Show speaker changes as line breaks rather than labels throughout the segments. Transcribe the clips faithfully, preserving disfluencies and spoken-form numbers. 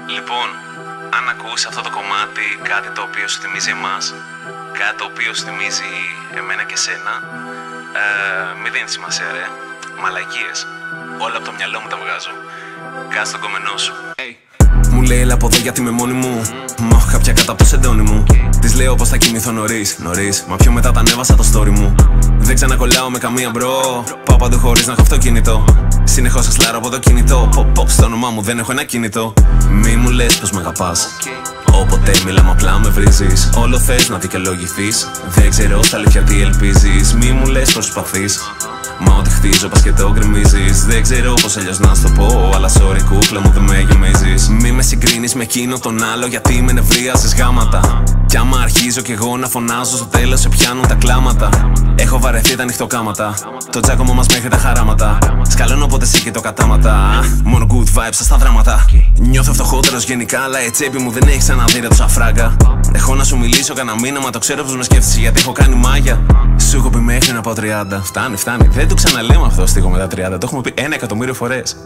Λοιπόν, αν ακούσει αυτό το κομμάτι κάτι το οποίο σου θυμίζει εμάς, κάτι το οποίο σου θυμίζει εμένα και σένα, ε, μην δίνεις σημασία ρε, μαλακίες. Όλα από το μυαλό μου τα βγάζω. Κάτσε τον κομμενό σου. Hey. Μου λέει έλα από εδώ γιατί είμαι μόνη μου. Μα έχω κάποια κατά από σεντόνι μου. Της λέω πως θα κοιμηθώ νωρίς, νωρίς. Μα πιο μετά τα ανέβασα το story μου. Δεν ξανακολλάω με καμία μπρο. Πάω παντού χωρίς να έχω αυτοκίνητο. Συνεχώς σας λάρω από το κινητό. Pop pop στο όνομά μου δεν έχω ένα κινητό. Μη μου λες πως με αγαπάς. Όποτε μιλάμε απλά με βρίζεις. Όλο θες να δικαιολογηθείς. Δεν ξέρω στα αλήθεια τι ελπίζεις. Μη μου λες πως προσπαθείς. Μα ό,τι χτίζω πας και το γκρεμίζεις. Δεν ξέρω πως αλλιώς να σου το πω. Αλλά sorry κούκλα μου δεν με γεμίζεις. Μη με συγκρίνεις με εκείνο τον άλλο γιατί με νευρίαζες γάματα. Κι άμα αρχίζω κι εγώ να φωνάζω στο τέλος σε πιάνουν τα κλάματα. Έχω βαρεθεί τα νυχτοκάματα. Το τσάκωμα μας μέχρι τα χαράματα. Σκαλώνω όποτε εσύ και το κατάματα. Μόνο good vibes στα δράματα. Νιώθω φτωχότερος γενικά αλλά η τσέπη μου δεν έχει ξαναδεί ρε το σαφράγκα. Έχω να σου μιλήσω κανένα μήνα μα το ξέρω πως με σκέφτεσαι γιατί έχω κάνει μάγια. Σου έχω πει μέχρι να πάω τριάντα. Φτάνει, φτάνει. Δεν το ξαναλέμε αυτό το στίχο με τα τριάντα. Το έχουμε πει ένα εκατομμύριο φορές.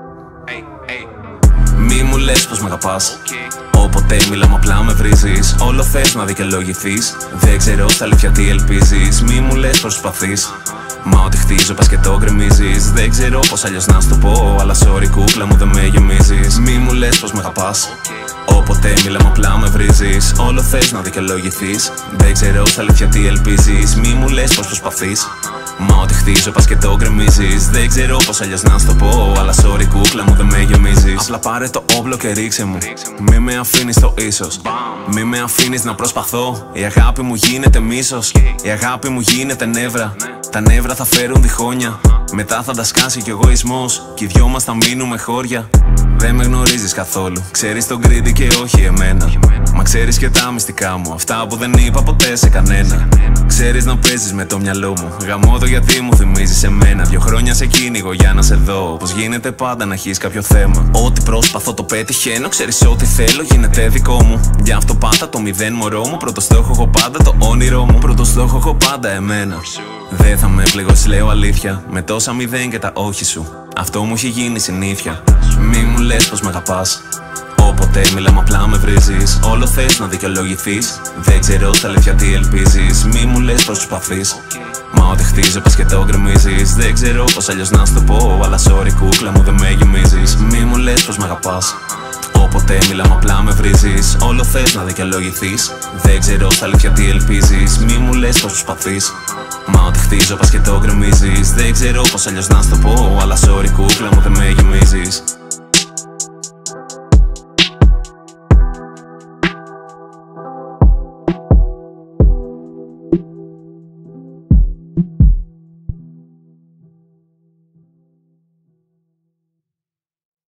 Hey, hey. Μη μου λες πως με αγαπάς. Okay. Όποτε μιλάμε απλά με βρίζεις. Όλο θες να δικαιολογηθείς. Δεν ξέρω στα αλήθεια τι ελπίζεις. Μη μου λες πως προσπαθείς. Μα ό,τι χτίζω πας και το γκρεμίζεις. Δεν ξέρω πως αλλιώς να σου το πω. Αλλά sorry κούκλα μου δεν με γεμίζεις. Μη μου λες πως με αγαπάς. Okay. Όποτε μιλάμε απλά με βρίζεις. Όλο θες να δικαιολογηθείς. Δεν ξέρω στα αλήθεια τι ελπίζεις. Μη μου λες πως προσπαθείς. Μα ό,τι χτίζω πας και το γκρεμίζεις. Δεν ξέρω πως αλλιώς να σου το πω. Αλλά sorry κούκλα μου δεν με γεμίζεις. Απλά πάρε το όπλο και ρίξε μου. Μη με αφήνεις στο ίσως. Μη με αφήνεις να προσπαθώ. Η αγάπη μου γίνεται μίσος. Η αγάπη μου γίνεται νεύρα. Τα νεύρα θα φέρουν διχόνια. Μετά θα τα σκάσει κι ο εγωισμός. Κι οι δυο μας θα μείνουμε χώρια. Δεν με γνωρίζεις καθόλου. Ξέρεις τον Κρήτη και όχι εμένα. Μα ξέρεις και τα μυστικά μου. Αυτά που δεν είπα ποτέ σε κανένα. Ξέρεις να παίζεις με το μυαλό μου. Γαμώ το γιατί μου θυμίζεις εμένα. Δυο χρόνια σε κυνηγώ για να σε δω. Πως γίνεται πάντα να έχεις κάποιο θέμα. Ό,τι προσπαθώ το πετυχαίνω. Ξέρεις ό,τι θέλω γίνεται δικό μου. Γι' αυτό πάντα το μηδέν μωρό μου. Πρώτο στόχο έχω πάντα το όνειρό μου. Πρώτο στόχο έχω πάντα εμένα. Δεν θα με πληγώσεις λέω αλήθεια. Με τόσα μηδέν και τα όχι σου. Αυτό μου έχει γίνει συνήθεια. Μη μου λες πως με αγαπάς. Όποτε μιλάμε απλά με βρίζεις. Όλο θες να δικαιολογηθείς. Δεν ξέρω στα αλήθεια τι ελπίζεις. Μη μου λες πως προσπαθείς. Μα ό,τι χτίζω πας και το γκρεμίζεις. Δεν ξέρω πως αλλιώς να σου το πω. Αλλά sorry κούκλα μου δεν με γεμίζεις. Μη μου λες πως με αγαπάς. Όποτε μιλάμε απλά με βρίζεις. Όλο θες να δικαιολογηθείς. Δεν ξέρω στα αλήθεια τι ελπίζεις. Μη μου λες πως προσπαθείς. Μα ό,τι χτίζω πας και το γκρεμίζεις. Δεν ξέρω πως αλλιώς να σου το πω. Αλλά sorry κούκλα μου δεν με γεμίζεις.